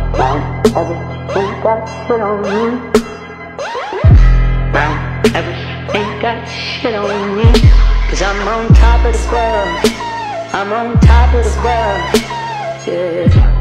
Everything got shit on me. Everything got shit on me. Cause I'm on top of the world. I'm on top of the world. Yeah.